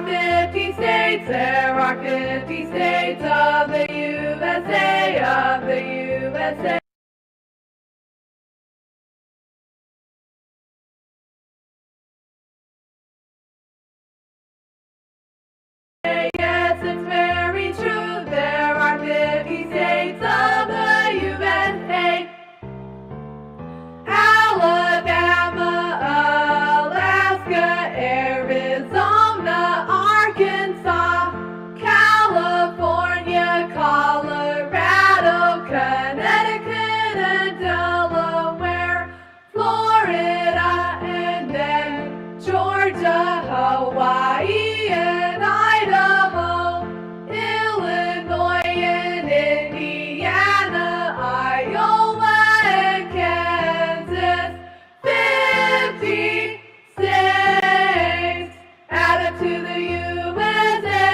are 50 states, there are 50 states of the USA, of the USA. Yes, it's very true, there are 50 states of the USA. Alabama, Alaska, Arizona, Arkansas, California, Colorado, Connecticut, and Delaware, Florida, and then Georgia, Hawaii, and Idaho, Illinois, and Indiana, Iowa, and Kansas. 50 states added to the USA.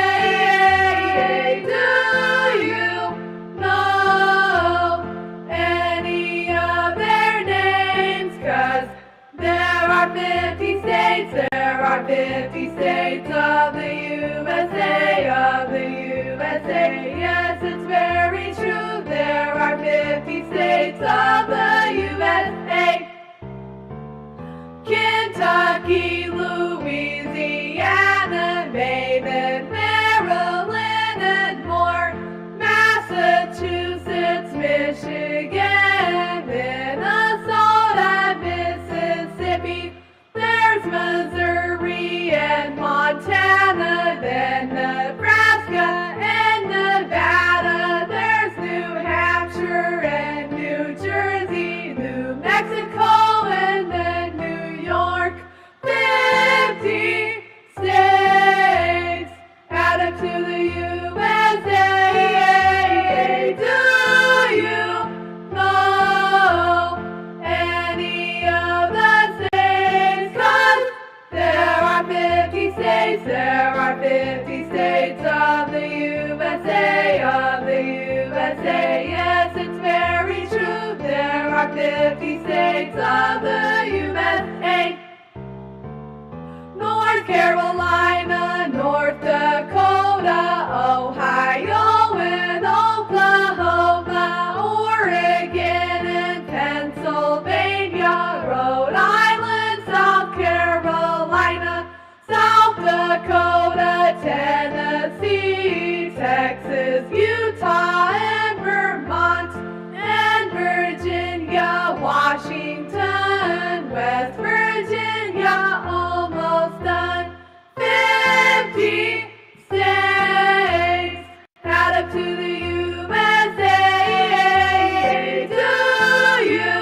Do you know any of their names? 'Cause there are 50 states, there are 50 states of the USA, of the USA. Yes, it's very true, there are 50 states of the USA. Kentucky, Louisiana, Maine, and Maryland, and more. Massachusetts, Michigan, Minnesota, Mississippi. There's Missouri and Montana, then Nebraska and Nevada. There's New Hampshire and New Jersey, New Mexico, and then New York. 50 states added to the USA. Do you know any of the states? 'Cause there are 50 states, there are 50 states of the USA, of the USA. Yes, it's very true, there are 50 states of the USA. North Carolina, North Dakota, Ohio, and Oklahoma, Oregon, and Pennsylvania, Rhode Island, South Carolina, South Dakota, Tennessee, Texas, Utah, and Vermont, and Virginia, Washington, West Virginia, almost done. 50 states added to the USA. Do you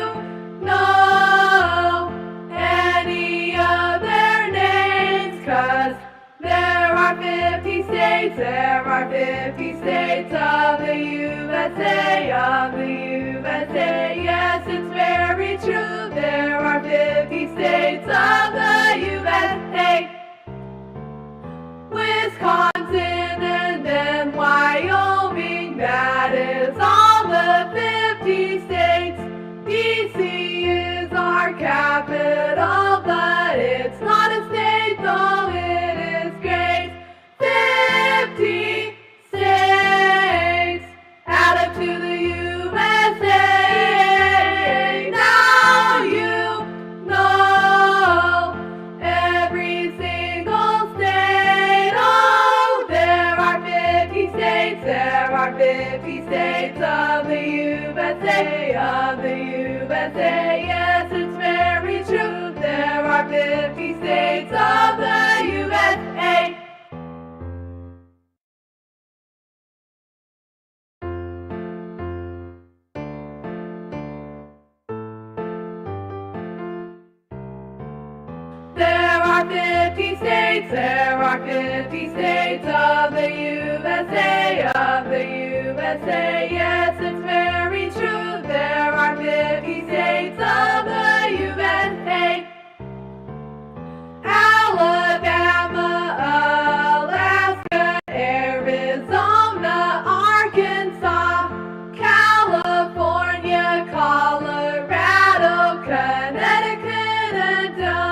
know any of their names? 'Cause there are 50 states, there are 50 states of the USA, of the USA. Yes, it's very true, there are 50 states of the USA. Wisconsin and then Wyoming, that is all the 50 states. DC is our capital, but it's not a state, though it is great. 50 states added to the USA. Now you know every single state. Oh, there are 50 states, there are 50 states of the USA, of the USA. Yes, it's very true, there are 50 states of the USA. There are 50 states, there are 50 states of the USA, of the USA. Yes, it's very true, there are 50 states of the USA. Alabama, Alaska, Arizona, Arkansas, California, Colorado, Connecticut, and